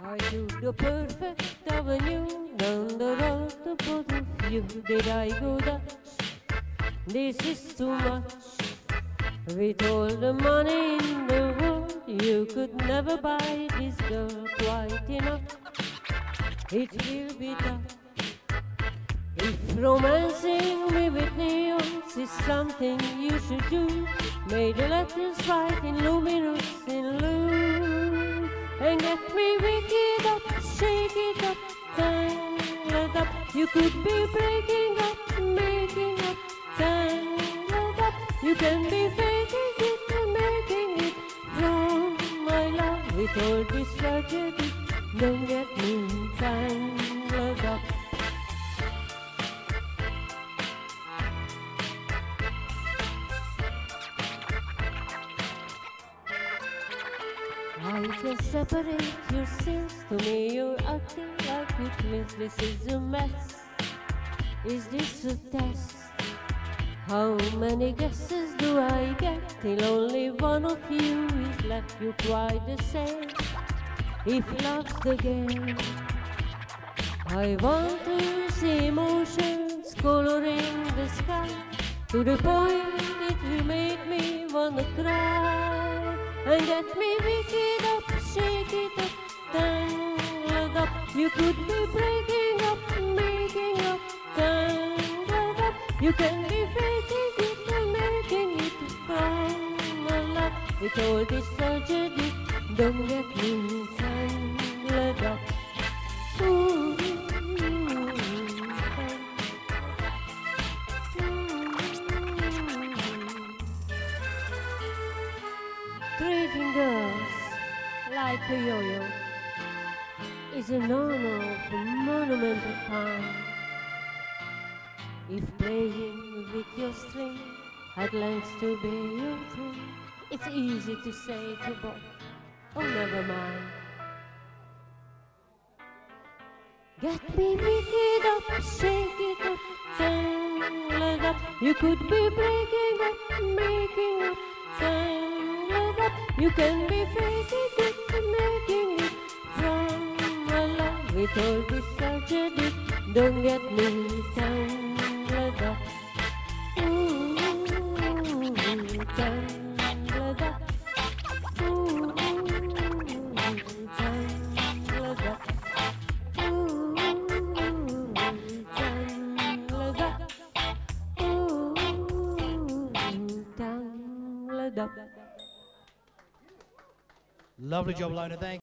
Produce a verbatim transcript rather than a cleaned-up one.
I do the perfect avenue down the road to both of you. Did I go Dutch? This is too much. With all the money in the world, you could never buy this girl quite enough. It will be tough. If romancing me with neons is something you should do, may the letters write in luminous in blue. And get me wicked up, shake it up, tangled up. You could be breaking up, making up, tangled up. You can be faking it and making it from my love. With all this tragedy, don't get me tangled up. I can separate your sins. To me you're acting like you twins. This is a mess. Is this a test? How many guesses do I get till only one of you is left? You quite the same. If love's the game, I want to see emotions coloring the sky to the point it will make me wanna cry. And get me wicked up, shake it up, tangled up. You could be breaking up, making up, tangled up. You can be faking it and making it from a love. With all this tragedy, don't get me tangled up. Ooh. Treating girls like a yo-yo is a no-no for monumental time. If playing with your string had lengths to be your thing, it's easy to say to both, oh never mind. Get me wicked up, shake it up, tangled up. You could be breaking up, making up, tangled up. You can be faking it and making it from a love. With all this tragedy, don't get me tangled up. Ooh, tangled up. Ooh, tangled up. Ooh, tangled up. Ooh, tangled up. Lovely job, Ilona. Thank